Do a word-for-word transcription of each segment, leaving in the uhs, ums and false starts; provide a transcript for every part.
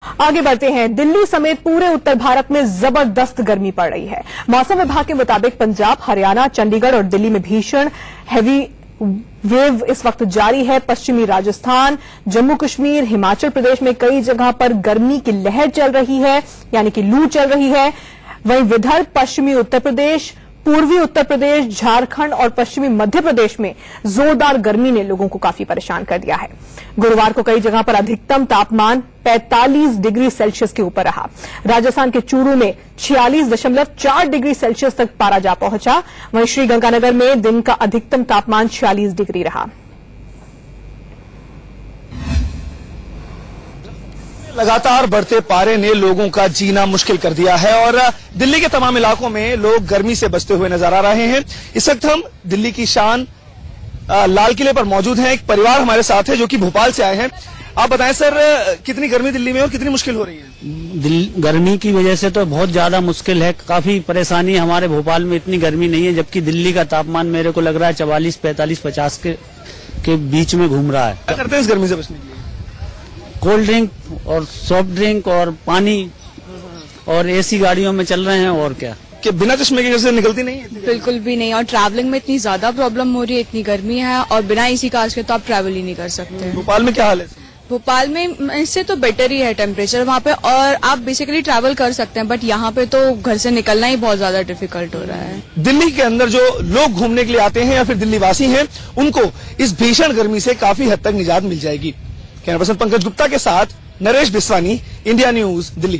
आगे बढ़ते हैं। दिल्ली समेत पूरे उत्तर भारत में जबरदस्त गर्मी पड़ रही है। मौसम विभाग के मुताबिक पंजाब, हरियाणा, चंडीगढ़ और दिल्ली में भीषण हैवी वेव इस वक्त जारी है। पश्चिमी राजस्थान, जम्मू कश्मीर, हिमाचल प्रदेश में कई जगह पर गर्मी की लहर चल रही है, यानी कि लू चल रही है। वहीं विदर्भ, पश्चिमी उत्तर प्रदेश, पूर्वी उत्तर प्रदेश, झारखंड और पश्चिमी मध्य प्रदेश में जोरदार गर्मी ने लोगों को काफी परेशान कर दिया है। गुरुवार को कई जगह पर अधिकतम तापमान पैंतालीस डिग्री सेल्सियस के ऊपर रहा। राजस्थान के चूरू में छियालीस दशमलव चार डिग्री सेल्सियस तक पारा जा पहुंचा। वहीं श्रीगंगानगर में दिन का अधिकतम तापमान छियालीस डिग्री रहा। लगातार बढ़ते पारे ने लोगों का जीना मुश्किल कर दिया है और दिल्ली के तमाम इलाकों में लोग गर्मी से बचते हुए नजर आ रहे हैं। इस वक्त हम दिल्ली की शान लाल किले पर मौजूद हैं। एक परिवार हमारे साथ है जो कि भोपाल से आए हैं। आप बताएं सर, कितनी गर्मी दिल्ली में और कितनी मुश्किल हो रही है? गर्मी की वजह से तो बहुत ज्यादा मुश्किल है, काफी परेशानी। हमारे भोपाल में इतनी गर्मी नहीं है, जबकि दिल्ली का तापमान मेरे को लग रहा है चवालीस पैंतालीस पचास के, के बीच में घूम रहा है। क्या करते हैं इस गर्मी से बचने के लिए? कोल्ड ड्रिंक और सॉफ्ट ड्रिंक और पानी और एसी गाड़ियों में चल रहे हैं। और क्या कि बिना चश्मे के घर से निकलती नहीं है? बिल्कुल भी नहीं। और ट्रैवलिंग में इतनी ज्यादा प्रॉब्लम हो रही है, इतनी गर्मी है और बिना एसी कार्स के तो आप ट्रैवल ही नहीं कर सकते। भोपाल में क्या हाल है? भोपाल में इससे तो बेटर ही है टेम्परेचर वहाँ पे, और आप बेसिकली ट्रैवल कर सकते हैं, बट यहाँ पे तो घर से निकलना ही बहुत ज्यादा डिफिकल्ट हो रहा है। दिल्ली के अंदर जो लोग घूमने के लिए आते हैं या फिर दिल्ली वासी हैं, उनको इस भीषण गर्मी से काफी हद तक निजात मिल जाएगी। कैमरा पर्सन पंकज गुप्ता के साथ नरेश बिस्वानी, इंडिया न्यूज, दिल्ली।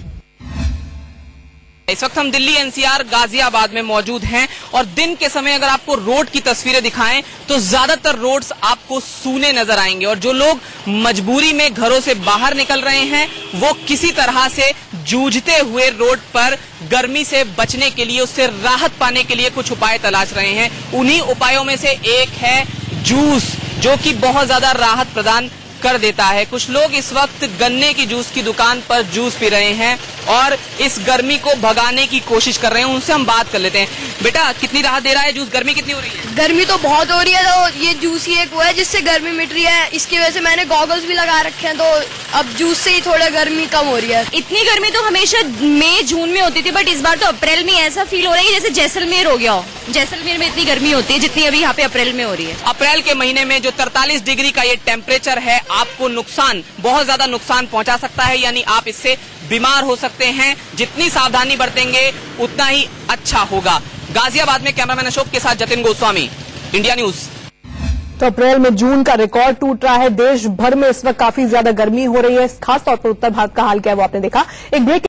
इस वक्त हम दिल्ली एनसीआर गाजियाबाद में मौजूद हैं और दिन के समय अगर आपको रोड की तस्वीरें दिखाएं तो ज्यादातर रोड्स आपको सूने नजर आएंगे और जो लोग मजबूरी में घरों से बाहर निकल रहे हैं वो किसी तरह से जूझते हुए रोड पर गर्मी से बचने के लिए, उससे राहत पाने के लिए कुछ उपाय तलाश रहे हैं। उन्हीं उपायों में से एक है जूस, जो कि बहुत ज्यादा राहत प्रदान कर देता है। कुछ लोग इस वक्त गन्ने की जूस की दुकान पर जूस पी रहे हैं और इस गर्मी को भगाने की कोशिश कर रहे हैं। उनसे हम बात कर लेते हैं। बेटा, कितनी राहत दे रहा है जूस? गर्मी कितनी हो रही है? गर्मी तो बहुत हो रही है, तो ये जूस ही एक वो है जिससे गर्मी मिट रही है। इसकी वजह से मैंने गॉगल्स भी लगा रखे हैं, तो अब जूस से ही थोड़ा गर्मी कम हो रही है। इतनी गर्मी तो हमेशा मई जून में होती थी, बट इस बार तो अप्रैल में ऐसा फील हो रहा है जैसे जैसलमेर हो गया हो। जैसलमेर में इतनी गर्मी होती है जितनी अभी यहाँ पे अप्रैल में हो रही है। अप्रैल के महीने में जो तरतालीस डिग्री का ये टेम्परेचर है, आपको नुकसान, बहुत ज्यादा नुकसान पहुंचा सकता है, यानी आप इससे बीमार हो सकते हैं। जितनी सावधानी बरतेंगे उतना ही अच्छा होगा। गाजियाबाद में कैमरामैन अशोक के साथ जतिन गोस्वामी, इंडिया न्यूज। तो अप्रैल में जून का रिकॉर्ड टूट रहा है। देश भर में इस वक्त काफी ज्यादा गर्मी हो रही है। खासतौर पर उत्तर भारत का हाल क्या है वो आपने देखा। एक ब्रेक